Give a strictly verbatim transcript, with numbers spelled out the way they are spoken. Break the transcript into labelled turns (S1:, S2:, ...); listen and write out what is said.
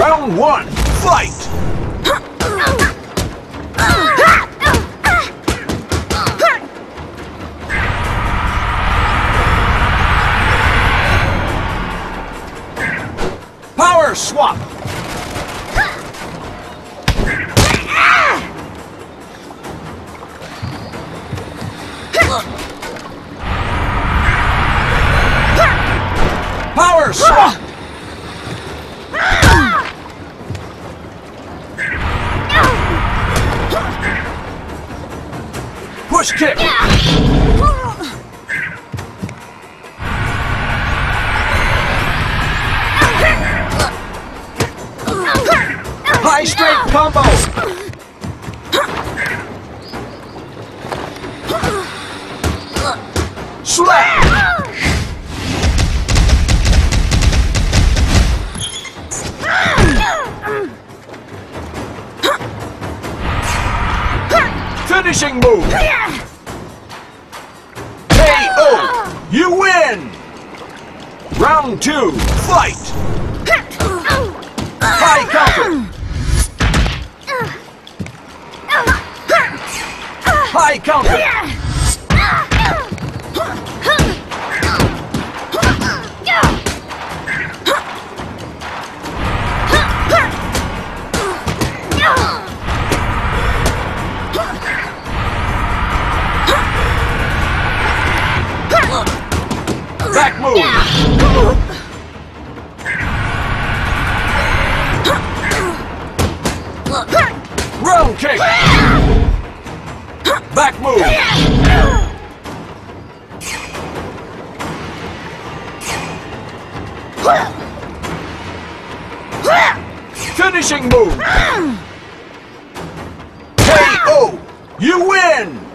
S1: Round one, fight! Power swap! Power swap! Push kick! High straight combo! Slap! Finishing move! K O! You win! Round two, fight! High counter! High counter! Back move! Round kick! Back move! Finishing move! K O! You win!